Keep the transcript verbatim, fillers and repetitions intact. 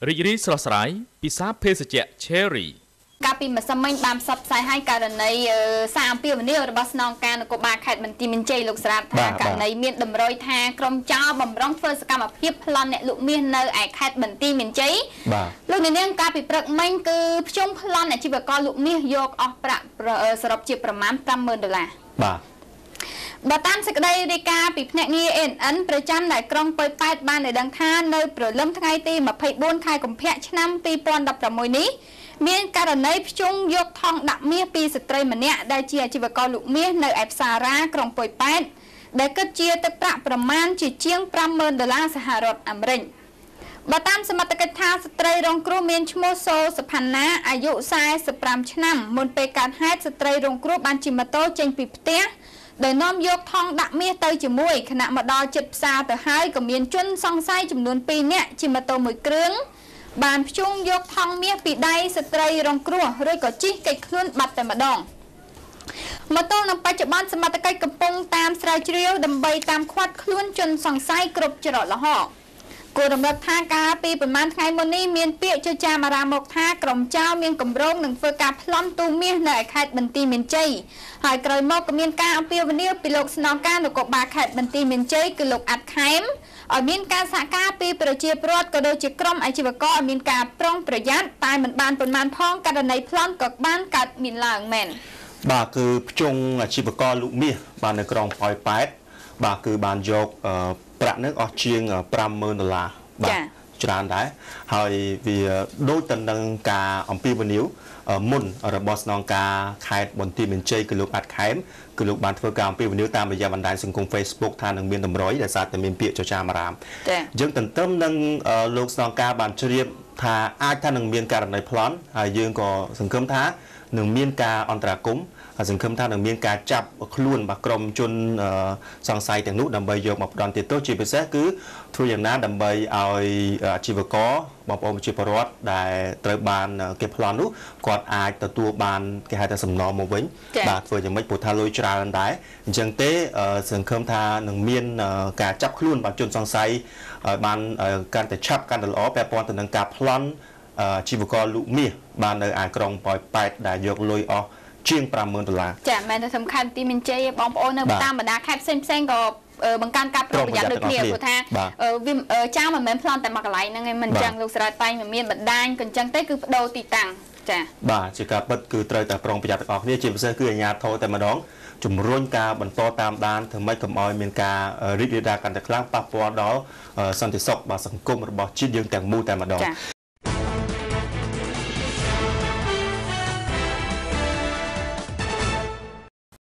រីករាយស្រស់ស្រាយពិសាភេសជ្ជៈ Cherry កាលពីម្សិលមិញបានផ្សព្វផ្សាយឲ្យករណីសារអំពាវនាវរបស់ស្នងការនគរបាលខេត្តបន្ទាយមានជ័យលោកស្រាប់ថាករណីមានតម្រុយថាក្រុមចោរបំរុងធ្វើសកម្មភាពប្លន់អ្នកលក់មាសនៅឯខេត្តបន្ទាយមានជ័យលោកនាងកាលពីព្រឹកមិញគឺភ្ជុំប្លន់អាជីវករលក់មាសយកអស់ប្រាក់សរុបជាប្រមាណ ប្រាំម៉ឺន ដុល្លារបាទបើតាមសេចក្តីរាយការណ៍ពីភ្នាក់ងារ អេ អេន អិន ប្រចាំនៅក្រុងប៉ោយប៉ែតបានឲ្យដឹងថានៅព្រលឹមថ្ងៃទីម្ភៃបួនខែកុម្ភៈឆ្នាំពីរពាន់ដប់ប្រាំមួយនេះមានករណីភ្ជុំយកថង់ដាក់មាសពីស្ត្រីម្នាក់ដែលជាអាជីវករលក់មាសនៅឯផ្សាររ៉ាក្រុងប៉ោយប៉ែតដែលគិតជាទឹកប្រាក់ប្រមាណជាជាង ប្រាំម៉ឺន ដុល្លារសហរដ្ឋអាមេរិកបើតាមសមត្ថកិច្ចថាស្ត្រីរងគ្រោះមានឈ្មោះសូសុផាន់ណាអាយុសែសិបប្រាំឆ្នាំមុនពេលកើតហេតុស្ត្រីរងគ្រោះបានជិះម៉ូតូចេញពីផ្ទះដោយនាំយកថង់ដាក់មាសទៅជាមួយខណៈមកដល់ជិតផ្សារទៅហើយក៏មានជនសង្ស័យចំនួនពីរនាក់ជិះម៉ូតូមួយគ្រឿងបានភ្ជុំយកថង់មាសពីដៃស្ត្រីរងគ្រោះរួចក៏ជិះកិច្ចខ្លួនបាត់តែម្ដងមកទល់នឹងបច្ចុប្បន្នសមត្ថកិច្ចកំពុងតាមស្រាវជ្រាវដើម្បីតាមឃាត់ខ្លួនជនសង្ស័យគ្រប់ច្រកល្ហកគួររំលឹកថាកាលពីប្រហែលថ្ងៃមុននេះមានពាក្យចចាមអារាមមកថាក្រុមចៅមានគម្រោងនឹងធ្វើការប្លន់ទូមាសនៅឯខេត្តបន្ទាយមានជ័យហើយក្រោយមកក៏មានការអំពាវនាវពីលោកស្នងការនគរបាលខេត្តបន្ទាយមានជ័យគឺលោកអាត់ខេមឲ្យមានការសហការពីប្រជាពលរដ្ឋក៏ដូចជាក្រុមអាជីវករឲ្យមានការប្រុងប្រយ័ត្នតែមិនបានប៉ុន្មានផងករណីប្លន់ក៏បានកើតមានឡើងមែនបាទគឺភ្ជុងអាជីវករលក់មាសបាននៅក្រុងប៉ោយប៉ែតបាទគឺបានយកប្រាក់នឹងអស់ជាង ប្រាំម៉ឺន ដុល្លារបាទច្រើនដែរហើយវាដូចទៅនឹងការអំពាវនាវមុនរបស់ស្នងការខេត្តបន្ទាយមានជ័យគឺលោកអាត់ខេមគឺលោកបានធ្វើការអំពាវនាវតាមរយៈបណ្ដាញសង្គម Facebook ថានឹងមានតម្រុយដែលសារតែមានពាក្យចចាមអារាមយើងទន្ទឹមនឹងលោកស្នងការបានជ្រាបថាអាចថានឹងមានករណីប្លន់ហើយយើងក៏សង្ឃឹមថានឹងមានការអន្តរាគមន៍ហើយសង្ឃឹមថានឹងមានការចាប់ខ្លួនរបស់ក្រុមជនសង្ស័យទាំងនោះដើម្បីយកមកផ្ដន់ទោសជាពិសេសគឺធ្វើយ៉ាងណាដើម្បីឲ្យអាជីវករបងប្អូនប្រជាពលរដ្ឋដែលត្រូវបានគេប្លន់នោះគាត់អាចទទួលបានគេហៅថាសំណងមកវិញបាទធ្វើយ៉ាងម៉េចព្រោះថាលុយច្រើនដែរអញ្ចឹងទេសង្ឃឹមថានឹងមានការចាប់ខ្លួនរបស់ជនសង្ស័យឲ្យបានកាន់តែឆាប់កាន់តែល្អពាក់ព័ន្ធទៅនឹងការប្លន់ជីវករលក់មាសបាននៅឯក្រុងប៉ោយប៉ែតដែលយកលុយអស់ជាង ប្រាំម៉ឺន ដុល្លារចាមែនតែសំខាន់ទីមានជ័យបងប្អូននៅតាមបណ្ដាខេត្តផ្សេងផ្សេងក៏បង្កើនការប្រុងប្រយ័ត្នដូចគ្នាព្រោះថាវាចៅមិនមែនប្លន់តែមកកន្លែងហ្នឹងឯងមិនចឹងលោកស្រីតែងមានបណ្ដាញក៏អញ្ចឹងទេគឺបដូរទីតាំងចាបាទជាការពិតគឺត្រូវតែប្រុងប្រយ័ត្នទាំងអស់គ្នាជាពិសេសគឺអាជ្ញាធរតែម្ដងជំរុញការបន្តតាមដានធ្វើម៉េចកុំឲ្យមានការរីករាលដាលកាន់តែខ្លាំងប៉ះពាល់ដល់សន្តិសុខរបស់សង្គមរបស់ជាតិយើងទាំងមូលតែម្ដង